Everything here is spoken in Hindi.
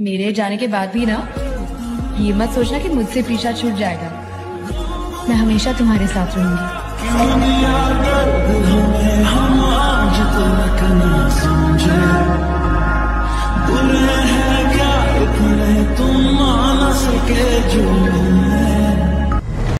मेरे जाने के बाद भी ना ये मत सोचना कि मुझसे पीछा छूट जाएगा। मैं हमेशा तुम्हारे साथ रहूंगी। तुम मान सके जो